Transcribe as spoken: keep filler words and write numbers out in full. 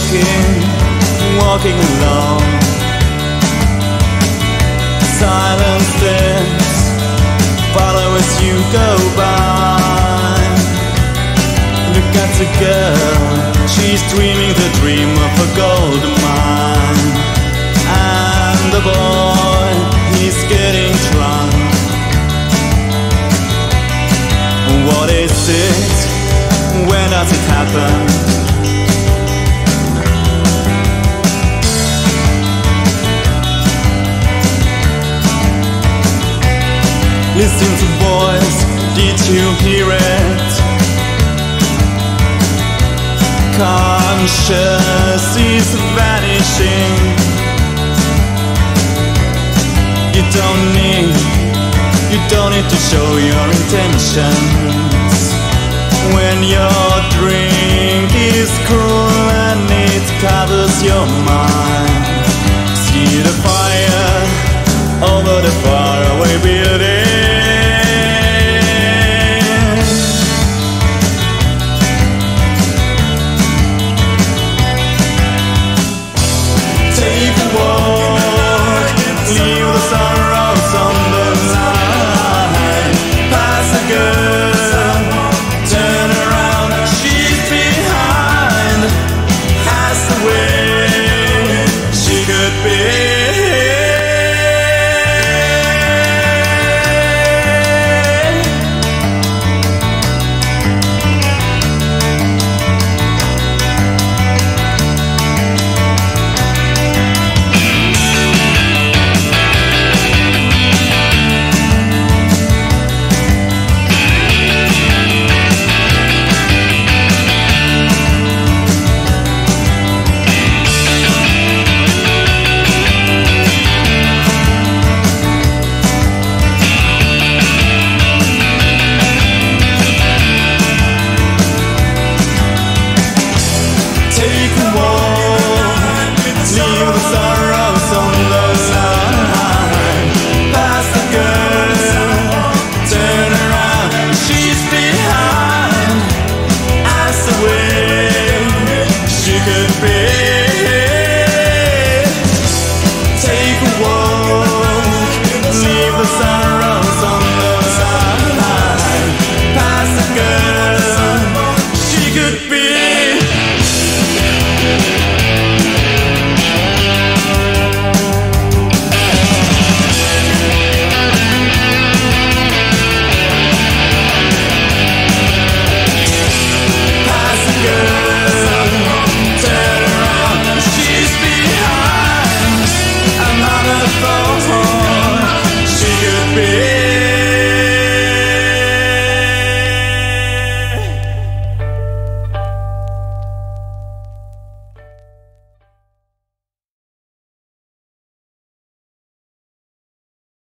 walking, walking alone. Silence this, follow as you go by. Look at the girl, she's dreaming the dream of a gold mine. And the boy, he's getting drunk. What is it? When does it happen? Listen to voice, did you hear it? Conscious is vanishing. You don't need, you don't need to show your intentions. When your drink is cool and it covers your mind. See the fire over the bar